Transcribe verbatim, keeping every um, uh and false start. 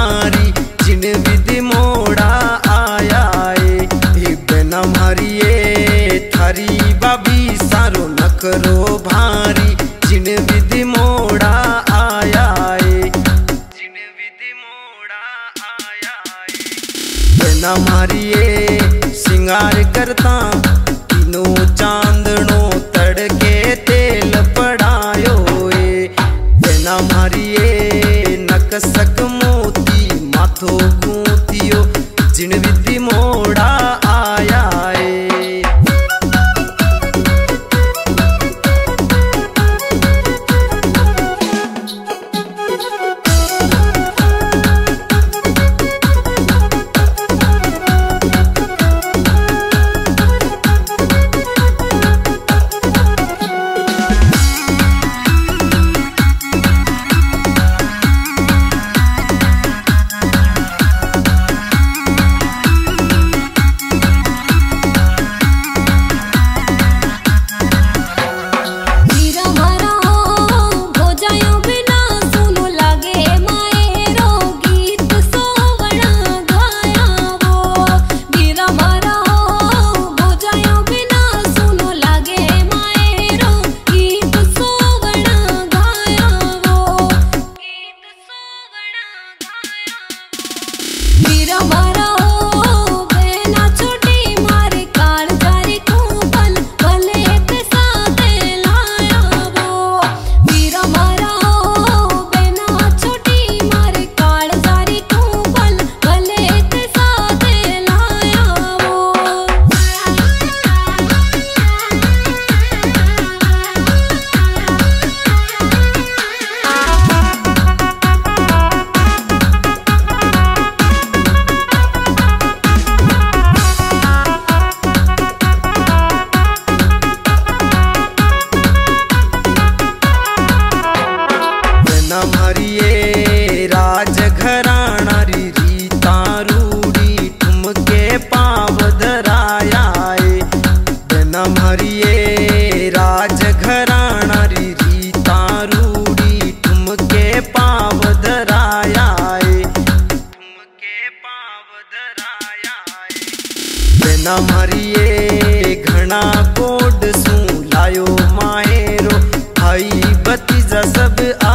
भारी जिन विधि मोड़ा आया है। बेना मारिए थारी बाबी सारो नखरो भारी जिन विधि मोड़ा आया है। जिन विधि मोड़ा आया है। बेना मारिए सिंगार करता तीनों चांदनो तड़के तेल पड़ायो ए। बेना मारिए नकसक मोती माथो गूंथियो जिन विधि मोड़ा आया है। मारिए राजघराना री रीता रूड़ी ठुमके पाव धराया है। बेना मारिए राजघराना री रीता रूड़ी ठुमके पाव धराया है। ठुमके पाव धराया है। बेना मारिए घना कोड सू लायो माहेरो भाई भतीजा सब